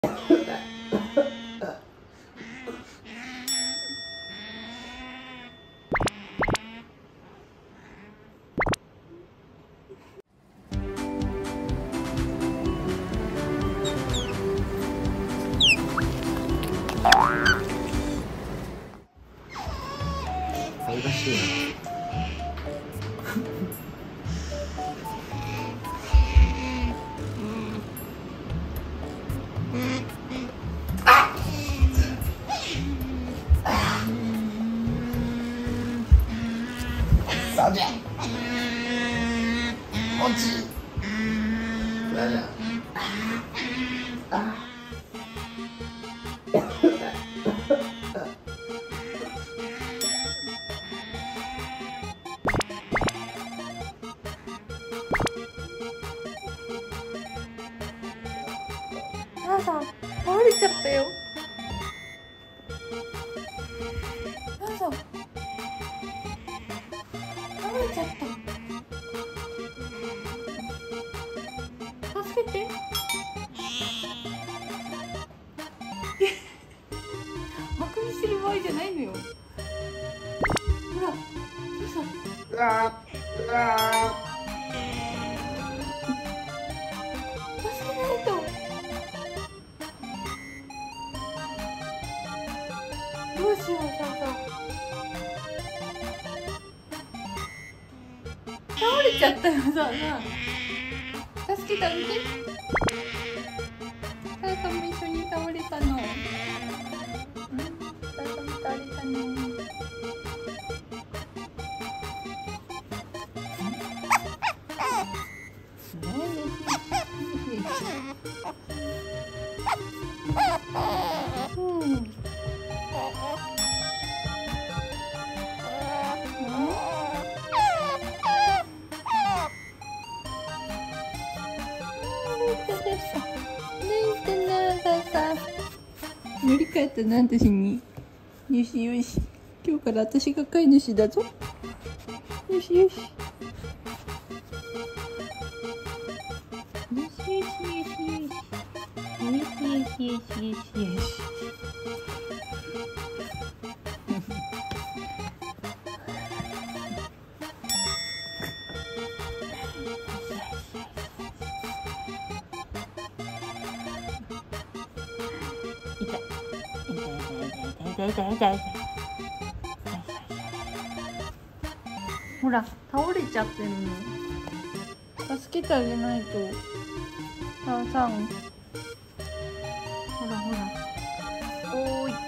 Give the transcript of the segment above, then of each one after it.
恥ずかしいな。落ち。なんだ。 母さん、倒れちゃったよ。母さん、倒れちゃった。助けて。あくびしてる場合じゃないのよ。ほら、母さん。助けないと。どうしよう、母さん。倒れちゃったよ、母さん。助けてあげて。母さんも一緒に倒れたの。母さんも倒れたの。乗り換えたな、私に。よしよし、今日から私が飼い主だぞ。よしよし。よしよしよしよし。よしよしよしよしよし。ほら、倒れちゃってるの。助けてあげないと。さあさん。ほらほら。おーい。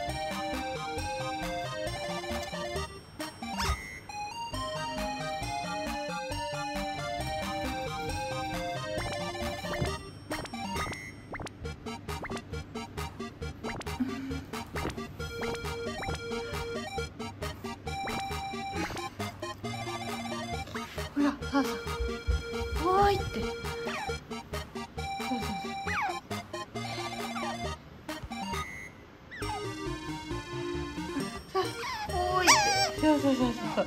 ほら、さあさん。おーいって。そうそうそう。さあ、おーいって。そうそうそうそう。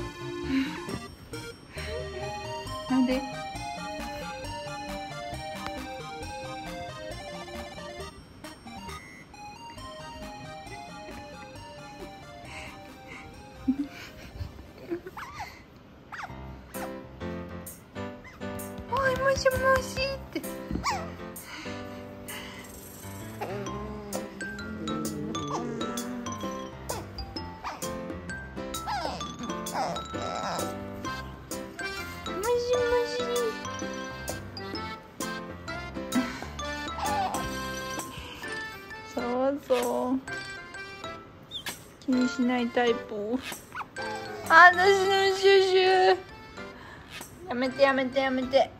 なんで？おい、もしもしって。もしもし。そうそう。気にしないタイプ。あ、私のシュシュ。やめてやめてやめて。